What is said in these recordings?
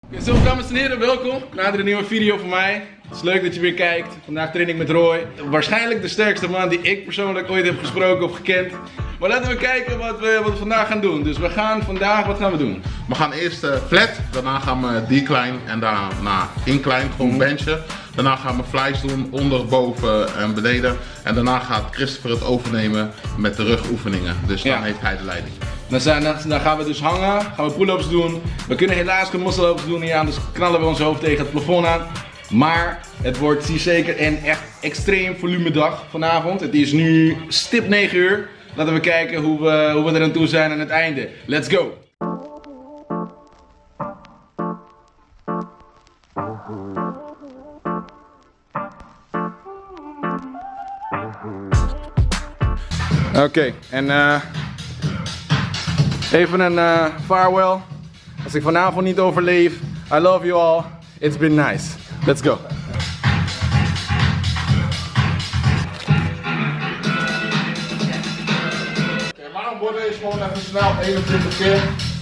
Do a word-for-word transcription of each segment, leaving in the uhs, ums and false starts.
Zo, dames en heren, welkom naar een nieuwe video van mij. Het is leuk dat je weer kijkt. Vandaag train ik met Roy. Waarschijnlijk de sterkste man die ik persoonlijk ooit heb gesproken of gekend. Maar laten we kijken wat we, wat we vandaag gaan doen. Dus we gaan vandaag, wat gaan we doen? We gaan eerst uh, flat, daarna gaan we decline en daarna incline, gewoon mm. benchen. Daarna gaan we flies doen, onder, boven en beneden. En daarna gaat Christopher het overnemen met de rugoefeningen. Dus dan ja. heeft hij de leiding. Dan, zijn, dan gaan we dus hangen, gaan we pull-ups doen. We kunnen helaas geen muscle-ups doen hier aan, dus knallen we ons hoofd tegen het plafond aan. Maar het wordt zeker een echt extreem volumedag vanavond. Het is nu stip negen uur. Laten we kijken hoe we, hoe we er aan toe zijn aan het einde. Let's go! Oké, okay, en uh, even een uh, farewell. Als ik vanavond niet overleef, I love you all. It's been nice. Let's go. Okay, waarom worden is gewoon even snel eenentwintig keer.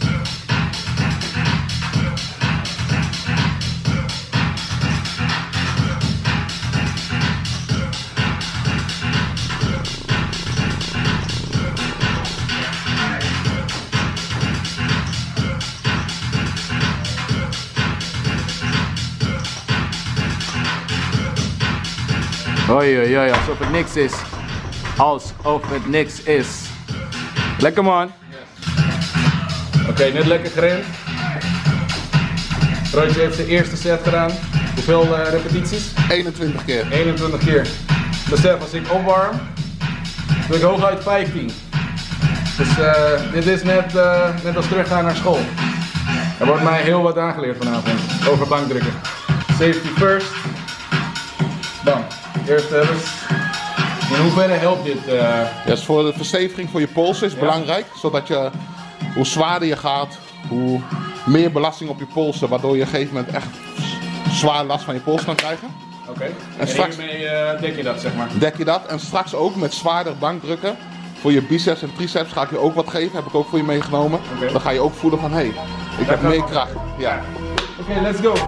Oei, oei, oei, alsof het niks is. Alsof het niks is. Lekker man. Yes. Oké, okay, net lekker gerend. Roodje heeft de eerste set gedaan. Hoeveel uh, repetities? eenentwintig keer. eenentwintig keer. Besef, als ik opwarm, doe ik hooguit vijftien. Dus uh, dit is net, uh, net als teruggaan naar school. Er wordt mij heel wat aangeleerd vanavond. Over bankdrukken. Safety first. Bam. Eerste helft. In hoeverre helpt dit? Uh... Ja, dus voor de versteviging voor je polsen is ja. belangrijk. Zodat je, hoe zwaarder je gaat, hoe meer belasting op je polsen. Waardoor je op een gegeven moment echt zwaar last van je pols kan krijgen. Oké. Okay. En, en straks hiermee uh, dek je dat, zeg maar? Dek je dat. En straks ook met zwaarder bankdrukken. Voor je biceps en triceps ga ik je ook wat geven. Heb ik ook voor je meegenomen. Okay. Dan ga je ook voelen van, hé, hey, ik dat heb meer kracht. Ja. Oké, okay, let's go.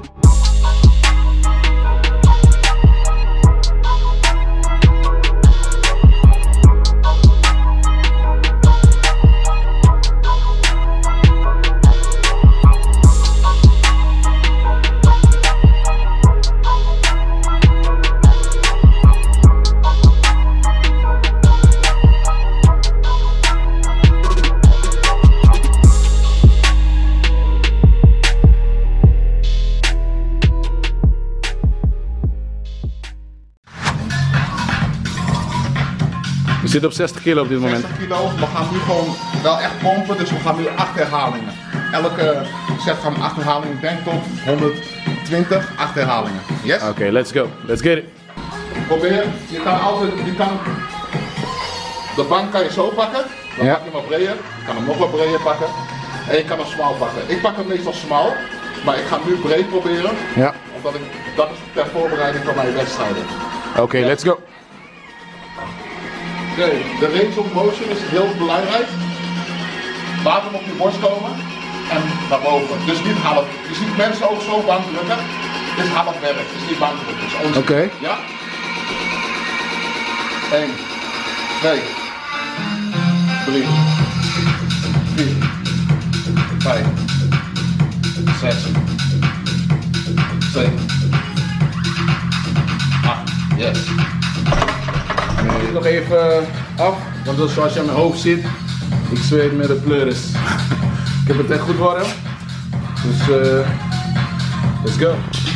We zitten op zestig kilo op dit moment. zestig kilo, we gaan nu gewoon wel echt pompen, dus we gaan nu acht herhalingen. Elke set gaan we acht herhalingen, ik denk tot honderdtwintig, acht herhalingen. Yes? Oké, okay, let's go. Let's get it. Probeer, je kan altijd, je kan, de bank kan je zo pakken, dan ja. pak je hem wat breder, je kan hem nog wat breder pakken en je kan hem smal pakken. Ik pak hem meestal smal, maar ik ga nu breed proberen, ja. omdat ik, dat is ter voorbereiding van mijn wedstrijden. Oké, okay, ja. let's go. Oké, okay, de range of motion is heel belangrijk. Laat hem op je borst komen en naar boven. Dus niet half. Je ziet mensen ook zo bankdrukken. Dit is half werk, het is niet bankdrukken. Oké. Okay. Ja? één, twee, drie, vier, vijf, zes, zeven, acht. Yes. Ik nog even af, want zoals je aan mijn hoofd ziet, ik zweet met de pleuris. Ik heb het echt goed warm, dus uh, let's go.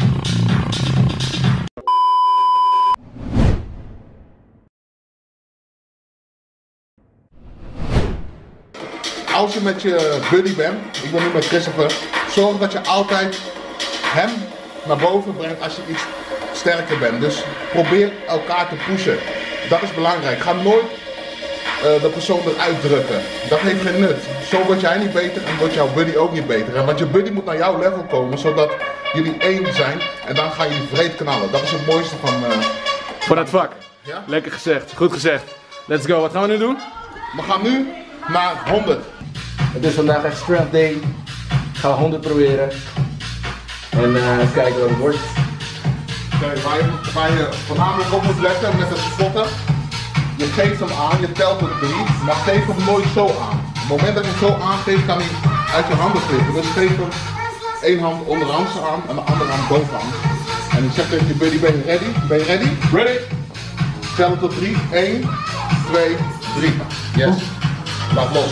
Als je met je buddy bent, ik ben nu met Christopher, zorg dat je altijd hem naar boven brengt als je iets sterker bent. Dus probeer elkaar te pushen. Dat is belangrijk. Ga nooit uh, de persoon eruit drukken. Dat heeft geen nut. Zo word jij niet beter en wordt jouw buddy ook niet beter. Want je buddy moet naar jouw level komen, zodat jullie één zijn en dan ga je vreed knallen. Dat is het mooiste van... Uh, van het vak. Ja? Lekker gezegd. Goed gezegd. Let's go. Wat gaan we nu doen? We gaan nu naar honderd. Het is vandaag echt strength day. Ik ga honderd proberen. En uh, even kijken wat het wordt. Kijk, waar, je, waar je voornamelijk op moet letten met het spotten. Je geeft hem aan, je telt tot drie, maar geef hem nooit zo aan. Op het moment dat je hem zo aangeeft, kan hij uit je handen glippen. Dus geef hem één hand onderhands aan en de andere hand bovenaan. En ik zeg tegen je buddy, ben je ready? Ben je ready? Ready? Tel het tot drie. één, twee, drie. Yes. Laat los.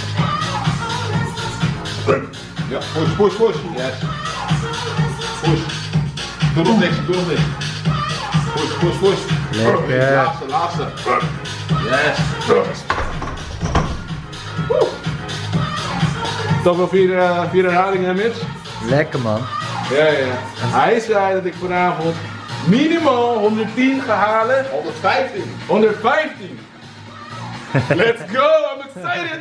Ja, push, push, push. Yes. Push. Doe nog niks, doe nog niks. Push, push, push. Lekker. Laatste, laatste. Yes. Toch wel vier, uh, vier herhalingen, Mitch? Lekker man. Ja, ja. Hij zei dat ik vanavond minimaal honderdtien ga halen. honderdvijftien. honderdvijftien. Let's go, I'm excited.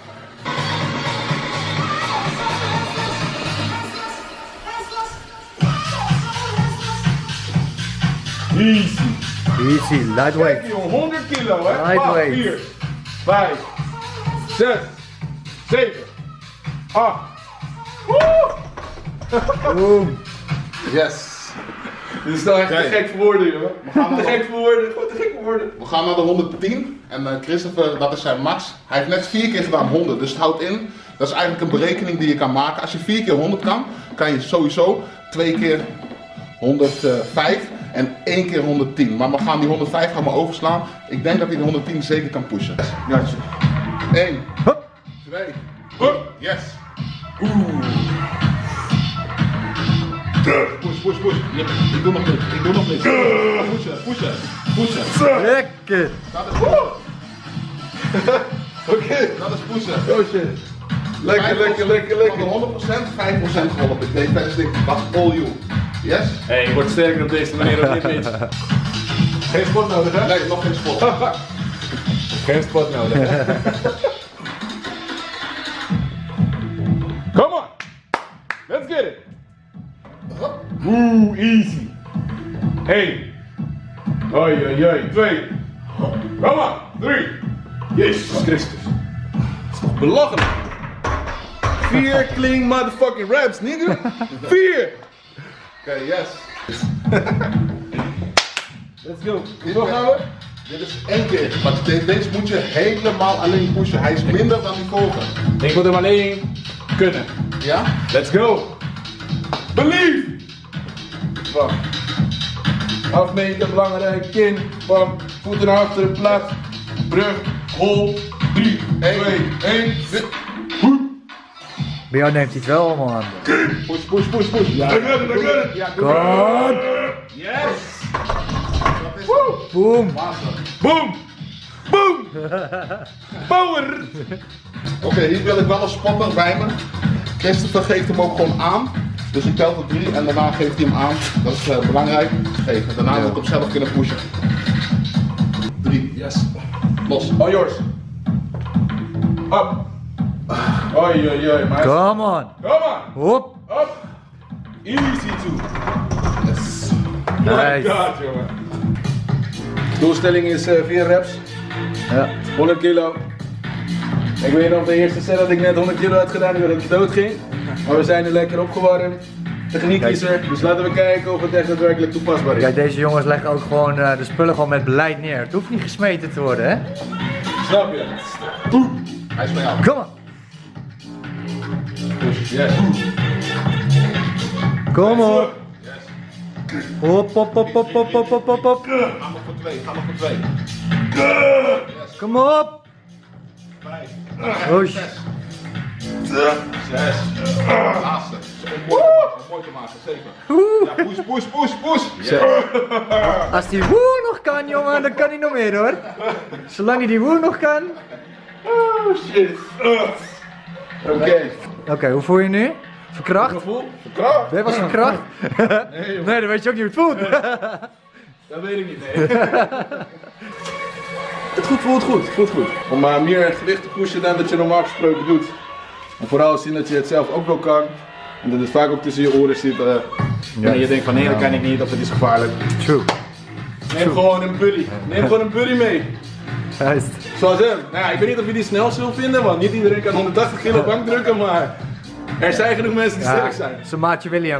Easy. Easy, lightweight. Kijk joh, honderd kilo hè. Lightweight. vier, vijf, zes, zeven, acht. Woe! Boom. Yes. Dit is toch echt Kijk. te gek voor woorden, jongen. gaan Te naar- gek voor woorden, gewoon te gek voor woorden. We gaan naar de honderdtien en uh, Christopher, dat is zijn max. Hij heeft net vier keer gedaan honderd, dus het houdt in. Dat is eigenlijk een berekening die je kan maken. Als je vier keer honderd kan, kan je sowieso twee keer honderdvijf en één keer honderdtien. Maar we gaan die honderdvijf gaan we overslaan. Ik denk dat hij de honderdtien zeker kan pushen. Gotcha. één, Hup. twee, Hup. yes. Push, push, push. Ik doe nog niks, ik doe nog niks. Pushen, pushen, pushen. Lekker. Dat is pushen. Oké. Dat is pushen. Oh shit. Lekker, lekker, lekker, Van lekker. de honderd procent, vijf procent geholpen. Ik deed verder niks. Dat is all you. Yes? Hé, je wordt sterker op deze manier of niet, Mitch? Geen spot nodig, hè? Nee, nog geen spot. Geen spot nodig, hè? Come on! Let's get it! Oeh, easy. Eén. Oi, oi, oi. Twee. Come on. Drie. Jezus Christus. Dat is toch belachelijk? Vier clean motherfucking raps, nigga. Vier. Oké, okay, yes. Let's go. Hoeveel gaan we? Dit is één keer, maar de- deze moet je helemaal alleen pushen. Hij is minder dan die vorige. Ik moet hem alleen kunnen. Ja? Let's go. Believe. Bam. Afmeten, belangrijk. Kin. Bam. Voeten naar achteren, plat. Brug. Hol. drie, twee, één. Bij jou neemt hij het wel allemaal aan. Push, push, push, push. Ja. I got it, I got it. Ja, God. Yes. Woe. Boom. Boom. Boom. Power. Oké, okay, hier wil ik wel een spotter bij me. Christopher geeft hem ook gewoon aan. Dus ik tel tot drie en daarna geeft hij hem aan. Dat is uh, belangrijk. Geven. Daarna wil ik hem zelf kunnen pushen. Drie. Yes. Los. All yours. Up. Oi, oi, oi. Maar Come on. come on. Hop. Up. Easy too. Yes. My Nice. god, jongen. Doelstelling is uh, vier reps. Ja. honderd kilo. Ik weet nog de eerste set dat ik net honderd kilo had gedaan, dat ik dood ging. Maar we zijn er lekker opgewarmd. Techniek is er, dus laten we kijken of het echt daadwerkelijk toepasbaar is. Kijk, deze jongens leggen ook gewoon uh, de spullen gewoon met beleid neer. Het hoeft niet gesmeten te worden, hè? Snap je? Hij is bij jou. Kom op. Yes. Kom op. Hop, hop, hop, hop, hop, hop, hop, hop, hop. Ga nog voor twee, ga nog voor twee. Kom op. Vijf. Oei. Zes. Laatste. Mooi te maken, mooi te maken, zeker. Ja, push, push, push, push. Yes. Als die woe nog kan, jongen, dan kan hij nog meer, hoor. Zolang hij die woe nog kan. Oh shit. Oké. Okay. Oké, okay, hoe voel je je nu? Verkracht? Gevoel? Verkracht? Ben je wel verkracht? Nee, joh. Nee, dan weet je ook niet hoe het voelt. Dat weet ik niet, nee. Het goed voelt goed, het voelt goed. Om uh, meer gewicht te pushen dan dat je normaal gesproken doet. En vooral zien dat je het zelf ook wel kan. En dat het vaak ook tussen je oren zit. Uh, Ja. En je denkt van nee, dat kan ik niet of het is gevaarlijk. True. Neem gewoon een buddy. Neem gewoon een buddy mee. Juist. Zoals hem. Nou ja, ik weet niet of je die snel zult vinden, want niet iedereen kan honderdtachtig kilo bank drukken, maar Er zijn genoeg mensen die sterk zijn. Zijn maatje William.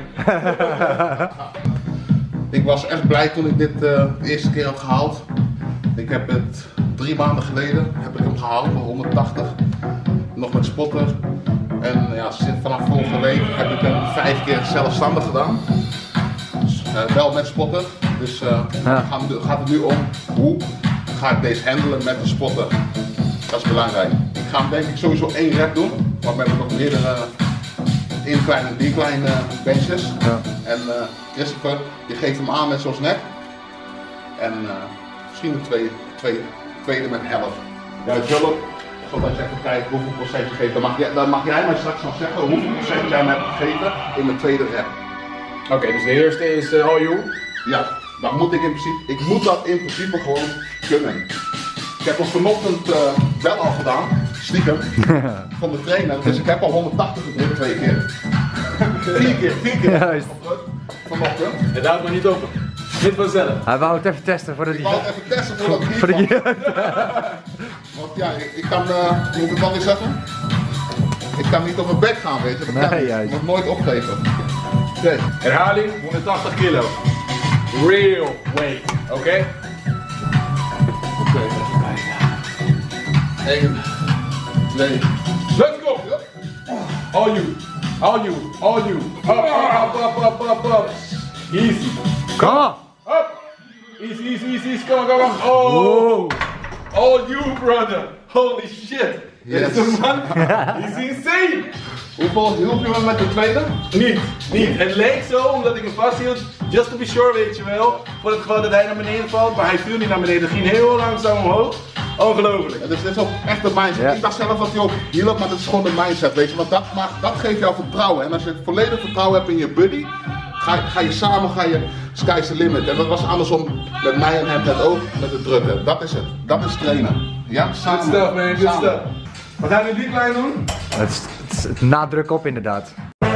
Ik was echt blij toen ik dit uh, de eerste keer had gehaald. Ik heb het drie maanden geleden heb ik hem gehaald, honderdtachtig. Nog met spotter. En ja, vanaf vorige week heb ik hem vijf keer zelfstandig gedaan. Dus, uh, wel met spotter. Dus uh, ja. gaan, gaat het nu om hoe ga ik deze handelen met de spotter. Dat is belangrijk. Ik ga hem denk ik sowieso één rep doen. Maar we hebben nog meerdere incline en decline benches. Ja. En uh, Christopher, je geeft hem aan met zoals net. En uh, misschien een tweede, tweede, tweede met helft. Juist hulp, zodat je even kijkt hoeveel procent je geeft. Dan mag, jij, dan mag jij mij straks nog zeggen hoeveel procent jij me hebt gegeven in mijn tweede rep. Oké, okay, dus de eerste is uh, all you. Ja, dat moet ik in principe, ik moet dat in principe gewoon kunnen. Ik heb hem vanochtend uh, wel al gedaan, stiekem, van de trainer. Dus ik heb al honderdtachtig gedrukt twee keer. Vier keer, vier keer. Juist. Vanochtend. Het houdt maar niet open. Dit vanzelf. Hij wou het even testen voordat hij... Ik wou het even testen voordat ik niet kwam. Want ja, ik, ik kan, uh, moet ik het dan weer zeggen? Ik kan niet op mijn bek gaan, weet je. Dat kan nee, ik moet nooit opgeven. Okay. Herhaling, honderdtachtig kilo. Real weight, oké? Okay? Oké, okay, even kijken. één, twee, let's go! All you, all you, all you. Up, up, up, up, up, up, up. Easy. Come on! Up! Easy, easy, easy, easy, come on, come on. Oh! Whoa. All you, brother! Holy shit! Yes. Deze man, he's insane! Hoeveel hielp je me met de tweede? Niet, niet. Het leek zo omdat ik hem vasthield, just to be sure, weet je wel. Voor het geval dat hij naar beneden valt, maar hij viel niet naar beneden. Het ging heel langzaam omhoog. Ongelooflijk. Ja, dus dit is ook echt de mindset. Ja. Ik dacht zelf dat hij ook hielp, maar het is gewoon de mindset, weet je. Want dat, maakt, dat geeft jou vertrouwen. En als je volledig vertrouwen hebt in je buddy, ga, ga je samen, ga je sky's the limit. En dat was andersom met mij en hem net ook, met het drukken. Dat is het. Dat is trainen. Ja, samen. Good stuff, man. Good stuff. Wat gaan we nu die klein doen? Het is, het is het nadruk op inderdaad.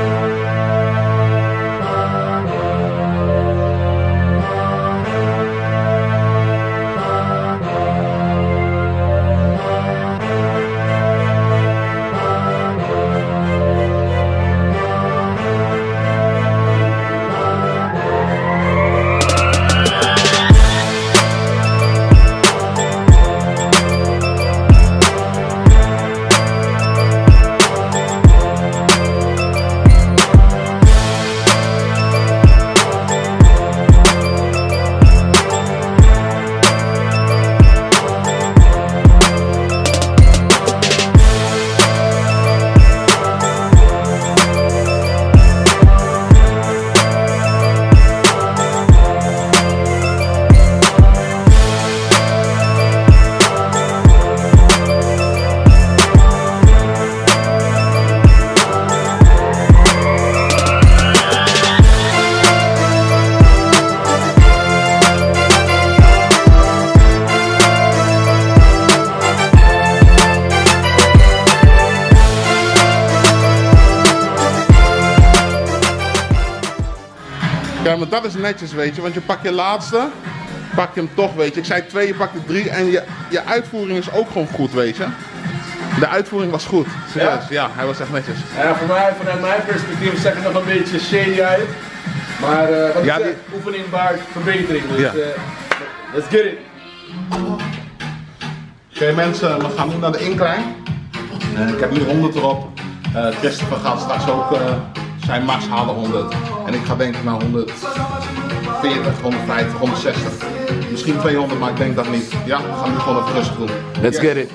Ja, maar dat is netjes, weet je, want je pakt je laatste, pak je hem toch, weet je. Ik zei twee, je pakt er drie en je, je uitvoering is ook gewoon goed, weet je. De uitvoering was goed, serieus, ja, ja hij was echt netjes. Ja, voor mij, vanuit mijn perspectief zag het nog een beetje shady uit. Maar uh, wat ja, ik zeg, die... oefening baart verbetering, dus ja. uh, let's get it. Oké okay, mensen, we gaan nu naar de incline. Uh, ik heb nu honderd erop. Uh, Christopher gaat straks ook uh, zijn max halen honderd. En ik ga denk ik naar honderdveertig, honderdvijftig, honderdzestig. Misschien tweehonderd, maar ik denk dat niet. Ja, we gaan nu gewoon even rustig doen. Let's yes. get it.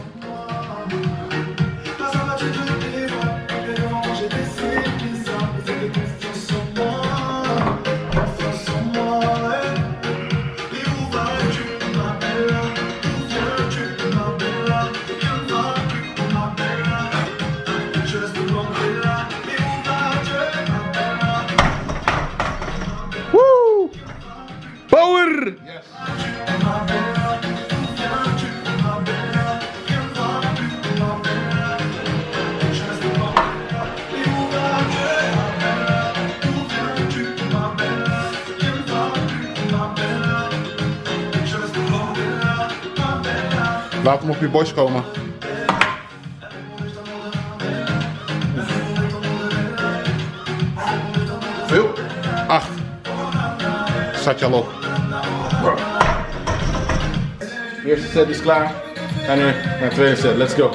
Power! Yes. Laat hem op je borst komen. acht. Zat je al op. De eerste set is klaar. We gaan nu naar de tweede set. Let's go.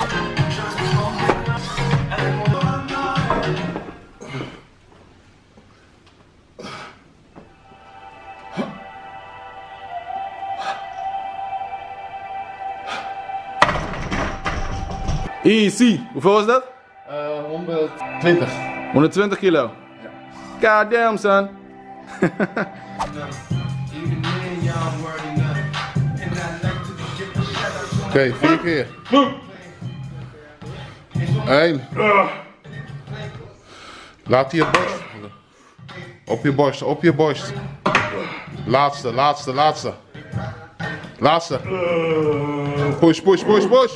Easy. Hoeveel was dat? Uh, honderdtwintig. honderdtwintig kilo. God damn, son. Oké, okay, vier keer. Eén. Laat hier het borst. Op je borst, op je borst. Laatste, laatste, laatste. Laatste. Push, push, push, push.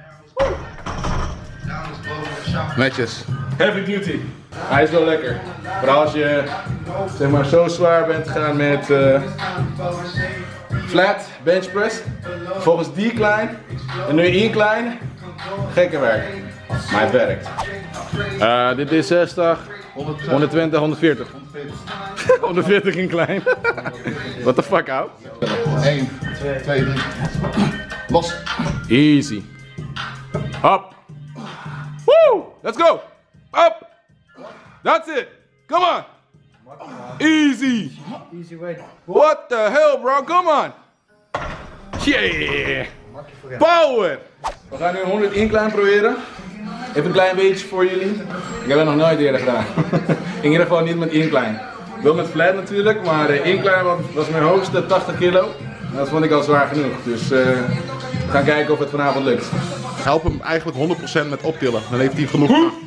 Netjes. Heavy duty. Hij is wel lekker. Vooral als je zeg maar zo zwaar bent gegaan met uh, flat bench press, volgens decline en nu incline. Gekke werk. Maar het werkt. Uh, dit is zestig, honderdtwintig, honderdveertig. honderdveertig incline. What the fuck, ouwe? één, twee, drie. Los. Easy. Up. Woo! Let's go! Up! That's it! Come on! Easy! Easy way. What the hell, bro? Come on! Yeah! Power! We gaan nu honderd incline proberen. Even een klein beetje voor jullie. Ik heb het nog nooit eerder gedaan. In ieder geval niet met incline. Wel met flat natuurlijk, maar de incline was mijn hoogste tachtig kilo. En dat vond ik al zwaar genoeg. Dus uh, we gaan kijken of het vanavond lukt. Help hem eigenlijk honderd procent met optillen, dan heeft hij genoeg kracht.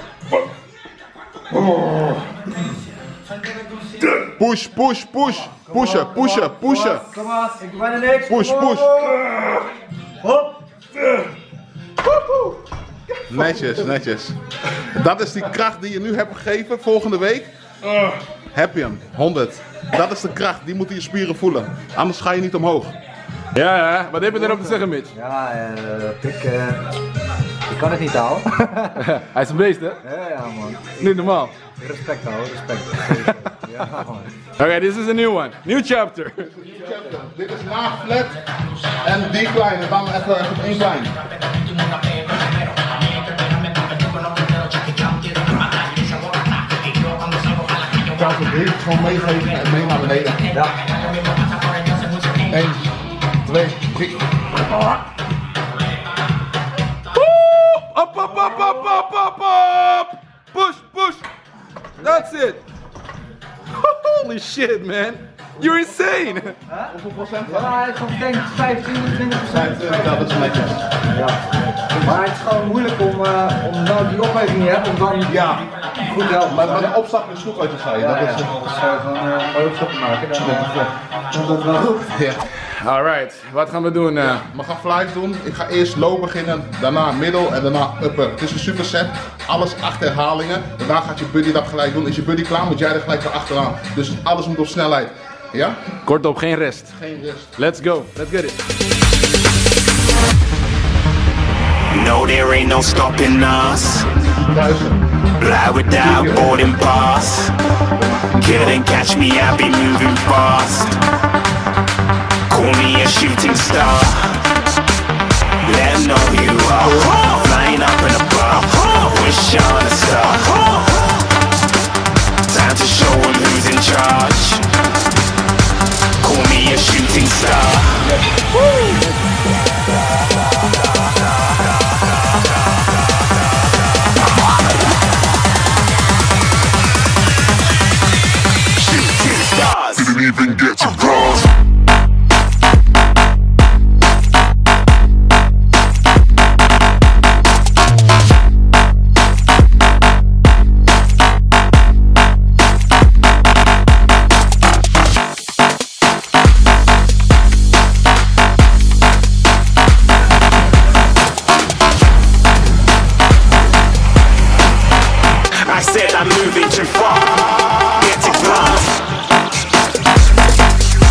Push, push, push. Pushen, pushen, pushen. Kom aan, ik ben er niks. Push, push. Hop. Netjes, netjes. Dat is die kracht die je nu hebt gegeven, volgende week. Heb je hem, honderd. Dat is de kracht, die moeten je spieren voelen. Anders ga je niet omhoog. Ja, ja. Wat heb je erop te zeggen, Mitch? Ja, uh, ik, uh, ik kan het niet houden. Hij is een beest, hè? Ja, ja man. Niet normaal. Respect houden, respect. Ja man. Oké, okay, this is a new one. New chapter. Dit is laag, flat en decline en dan even op incline. Ik kan het weer gewoon meegeven en mee naar beneden. Ja. één, twee, drie. Up, up, up, up, up, up, up. Push, push. That's it. Holy shit, man. You're insane. Hoeveel procent? Ja, hij is gewoon denk vijftien, twintig procent. Dat is netjes. Ja. Maar het is gewoon moeilijk om, uh, om nou die opheving je hebt, om dan Ja, goed te helpen. maar met een opstap in sloeg uit te gaan. Ja, Dat ja. is Dus uh, van uh, een opstap maken, dan komt dat wel goed. ja. Alright, wat gaan we doen? Uh? We gaan flies doen. Ik ga eerst low beginnen, daarna middel en daarna upper. Het is een superset, alles acht herhalingen. Daarna gaat je buddy dat gelijk doen. Is je buddy klaar, moet jij er gelijk weer achteraan. Dus alles moet op snelheid. Ja? Kortom, geen rest. Geen rust. Let's go, let's get it. No, there ain't no stopping us. Duizend. Fly without boarding pass. Couldn't catch me, I'll be moving fast. Call me a shooting star. Let 'em know who you are. Flying up in a bar. Wish on a star. Time to show 'em who's in charge. Call me a shooting star. Shooting stars. Didn't even get to cross. I said I'm moving too far. Get to glass.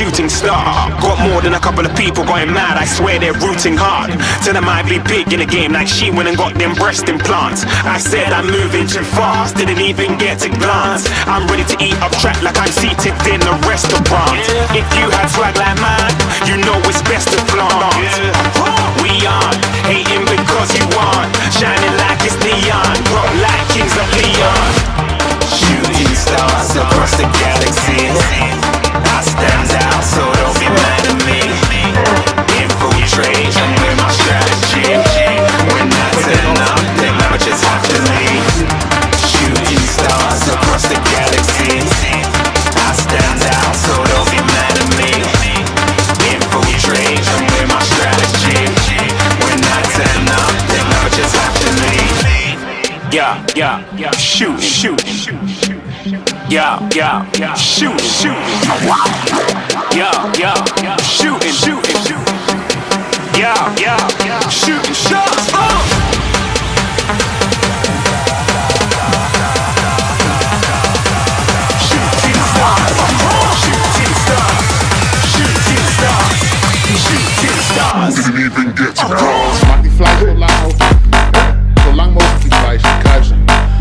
shooting star. Got more than a couple of people going mad, I swear they're rooting hard. Tell them I'd be big in the game like she went and got them breast implants. I said I'm moving too fast, didn't even get to glance. I'm ready to eat up track like I'm seated in a restaurant. If you had swag like mine, you know it's best to flaunt. We aren't hating because you aren't shining like it's neon, rock like kings of Leon. Shooting stars across the galaxy, I stand out, so don't be mad at me. Infiltrate with my strategy. When I turn up, then I just have to leave. Shooting stars across the galaxy, I stand out, so don't be mad at me. Infiltrate with my strategy. When I turn up, then I just have to leave. Yeah, yeah, yeah, shoot, shoot, shoot. Yeah, yeah, yeah, shoot, shoot. Yeah, yeah, yeah, shooting, shooting, shooting. Yeah, yeah, yeah, shooting shots. Oh! Shooting stars, shooting stars, shooting stars, shooting stars. Didn't even get to cross. Maak die fluit zo lang mogelijk. Zo lang mogelijk die fluit kruisen.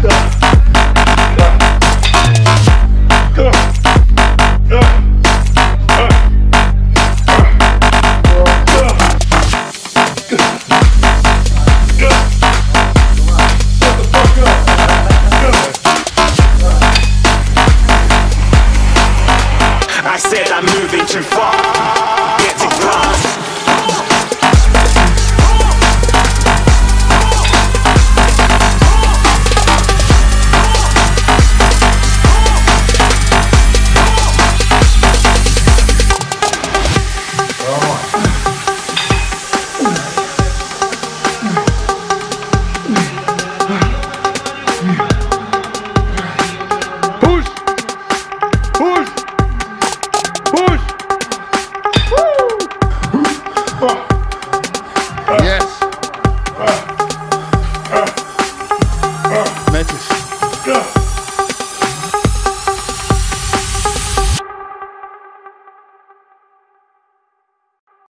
I said I'm moving too far, get to glass. Push! Push! Push! Woo!